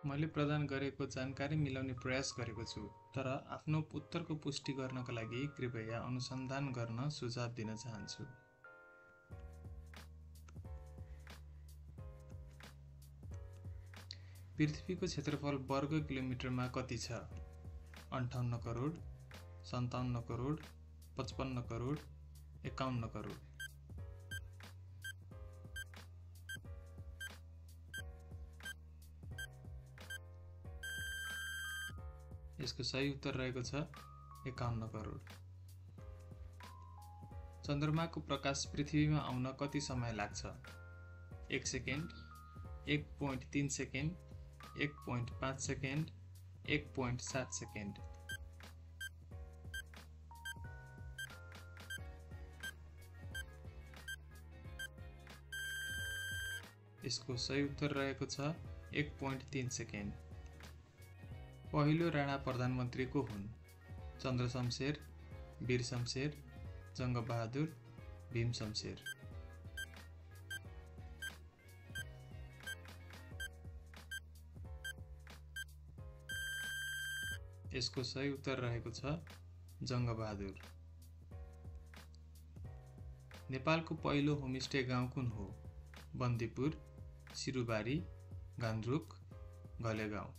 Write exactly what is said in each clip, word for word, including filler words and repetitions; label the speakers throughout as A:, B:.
A: मैले प्रदान गरेको जानकारी मिलाउने प्रयास गरेको छु, तर आफ्नो उत्तरको पुष्टि गर्नका लागि कृपया अनुसन्धान गर्न सुझाव दिन चाहन्छु। पृथ्वीको क्षेत्रफल वर्ग किलोमिटरमा कति छ? अन्ठाउन्न करोड, सन्ताउन्न करोड, पचपन्न करोड, एकाउन्न करोड। यसको सही उत्तर रहेको छ एकाउन्न करोड। चन्द्रमाको प्रकाश पृथ्वीमा आउन कति समय लाग्छ? एक सेकेन्ड, एक पोइन्ट तीन सेकेन्ड, एक पोइन्ट पाँच सेकेन्ड, एक पोइन्ट सात सेकेन्ड। यसको सही उत्तर रहेको छ एक पोइन्ट तीन सेकेन्ड। पहिलो राणा प्रधानमन्त्री को हुन्? चन्द्र शमशेर, वीर शमशेर, जङ्गबहादुर, भीम शमशेर। यसको सही उत्तर रहेको छ जङ्गबहादुर। नेपालको पहिलो होमस्टे गाउँ कुन हो? बन्दीपुर, सिरुबारी, गान्द्रुक, घलेगाउँ।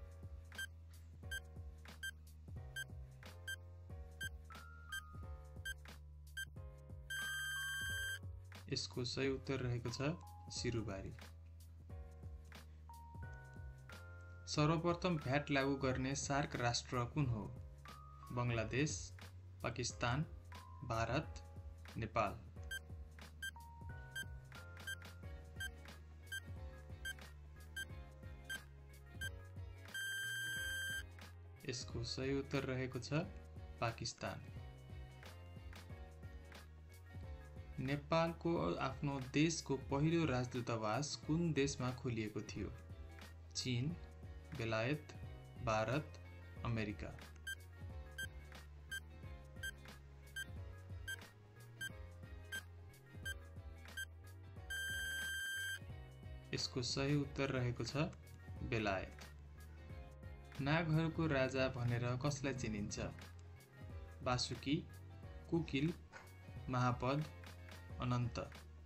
A: यसको सही उत्तर रहेको छ सिरुबारी। सर्वप्रथम भ्याट लागू गर्ने सार्क राष्ट्र कुन हो? बङ्गलादेश, पाकिस्तान, भारत, नेपाल। यसको सही उत्तर रहेको छ पाकिस्तान। नेपालको आफ्नो देशको पहिलो राजदूतावास कुन देशमा खोलिएको थियो? चीन, बेलायत, भारत, अमेरिका। यसको सही उत्तर रहेको छ बेलायत। नागहरूको राजा भनेर कसलाई चिनिन्छ? वासुकी, कुकिल, महापद, अनन्त।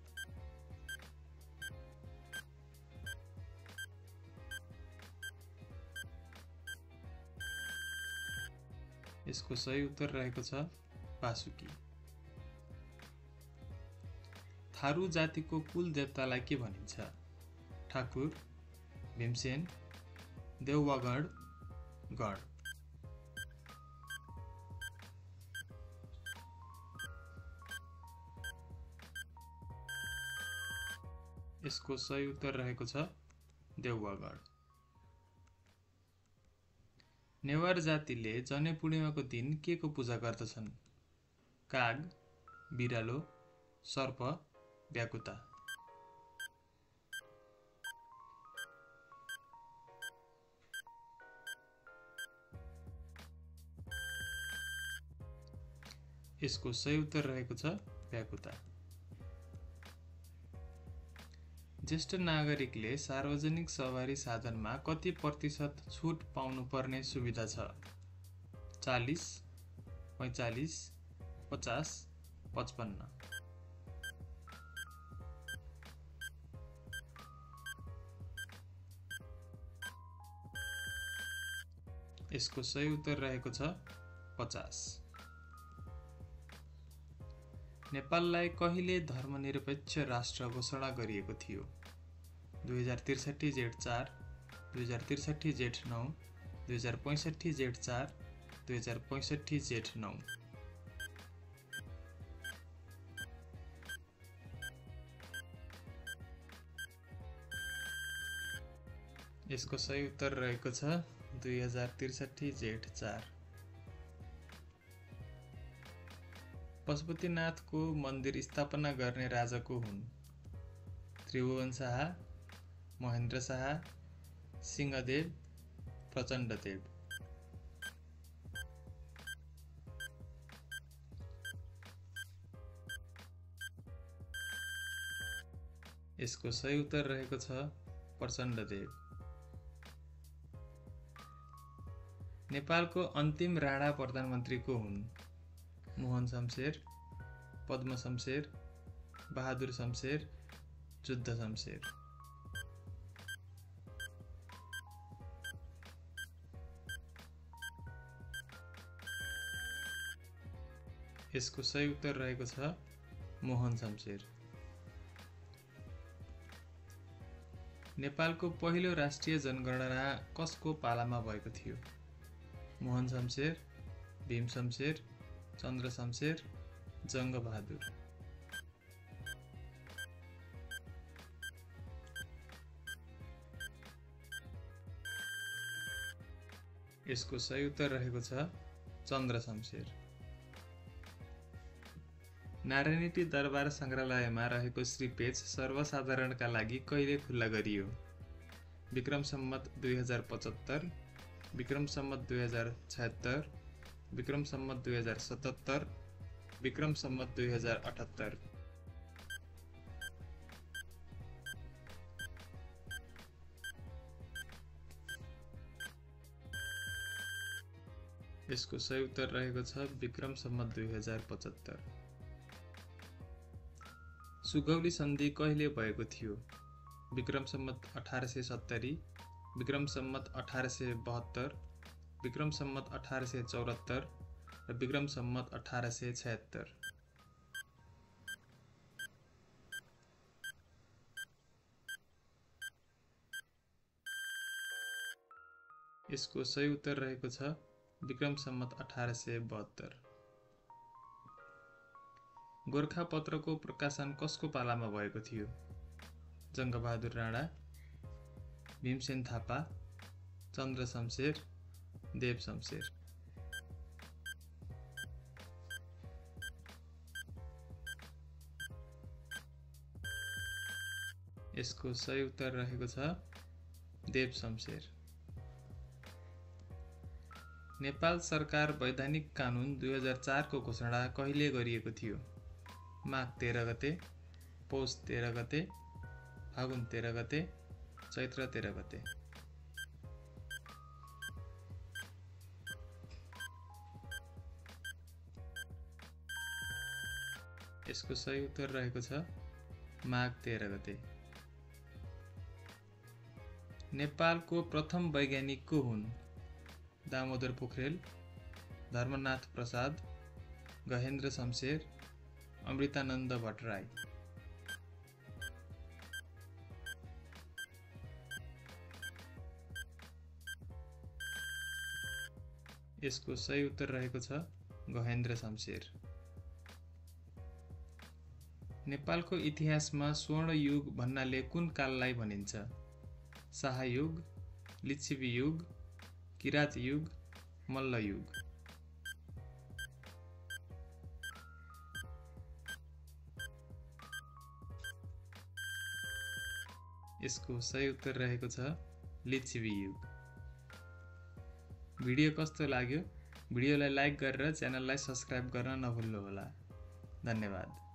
A: यसको सही उत्तर रहेको छ वासुकी। थारू जातिको कुल देवतालाई के भनिन्छ? ठाकुर, भीमसेन, देउवागढ, गढ। यसको सही उत्तर रहेको छ देउवागढ। नेवार जातिले जनै पूर्णिमाको दिन के को पूजा गर्दछन्? काग, बिरालो, सर्प, व्याकुता। यसको सही उत्तर रहेको छ व्याकुता। ज्येष्ठ नागरिकले सार्वजनिक सवारी साधनमा कति प्रतिशत छुट पाउनुपर्ने सुविधा छ? चालीस, पैँचालिस, पचास, पचपन्न। यसको सही उत्तर रहेको छ पचास। नेपाललाई कहिले धर्मनिरपेक्ष राष्ट्र घोषणा गरिएको थियो? दुई हजार त्रिसठी जेठ चार, दुई हजार त्रिसठी जेठ नौ, दुई हजार पैँसठी जेठ चार, दुई हजार पैँसठी जेठ नौ। यसको सही उत्तर रहेको छ दुई हजार त्रिसठी जेठ चार। पशुपतिनाथको मन्दिर स्थापना गर्ने राजा को हुन्? त्रिभुवन शाह, महेन्द्र शाह, सिंहदेव, प्रचण्डदेव। यसको सही उत्तर रहेको छ प्रचण्डदेव। नेपालको अन्तिम राणा प्रधानमन्त्री को हुन्? मोहन शमशेर, पद्म शमशेर, बहादुर शमशेर, जुद्ध शमशेर। यसको सही उत्तर रहेको छ मोहन शमशेर। नेपालको पहिलो राष्ट्रिय जनगणना कसको पालामा भएको थियो? मोहन शमशेर, भीम शमशेर, चन्द्र शमशेर, जङ्ग बहादुर। यसको सही उत्तर रहेको छ चन्द्र शमशेर। नारायणहिटी दरबार संग्रहालयमा रहेको श्री पेज सर्वसाधारणका लागि कहिले खुल्ला गरियो? विक्रम सम्वत दुई हजार पचहत्तर, विक्रम सम्वत दुई हजार छयत्तर, विक्रम सम्वत दुई हजार सतहत्तर, विक्रम सम्वत दुई हजार अठहत्तर। यसको सही उत्तर रहेको छ विक्रम सम्वत दुई हजार पचहत्तर। सुगौली सन्धि कहिले भएको थियो? विक्रम सम्वत अठार सय सत्तरी, विक्रम सम्वत अठार सय बहत्तर, विक्रम सम्वत अठार सय चौहत्तर र विक्रम सम्वत अठार सय छयत्तर। यसको सही उत्तर रहेको छ विक्रम सम्वत अठार सय बहत्तर। गोरखापत्रको प्रकाशन कसको पालामा भएको थियो? जङ्गबहादुर राणा, भीमसेन थापा, चन्द्र शमशेर, देव शमशेर। यसको सही उत्तर रहेको छ देव शमशेर। नेपाल सरकार वैधानिक कानुन दुई हजार चार को घोषणा कहिले गरिएको थियो? माघ तेह्र गते, पौष तेह्र गते, फागुन तेह्र गते, चैत्र तेह्र गते। यसको सही उत्तर रहेको छ माघ तेह्र गते। नेपालको प्रथम वैज्ञानिक को हुन्? दामोदर पोखरेल, धर्मनाथ प्रसाद, गहेन्द्र शमशेर, अमृतानन्द भट्टराई। यसको सही उत्तर रहेको छ गहेन्द्र शमशेर। नेपालको इतिहासमा स्वर्ण युग भन्नाले कुन काललाई भनिन्छ? शाहयुग, लिच्छवी युग, किरात युग, मल्ल युग। यसको सही उत्तर रहेको छ लिच्छवी युग। भिडियो कस्तो लाग्यो? भिडियोलाई लाइक गरेर च्यानललाई सब्स्क्राइब गर्न नभुल्नुहोला। धन्यवाद।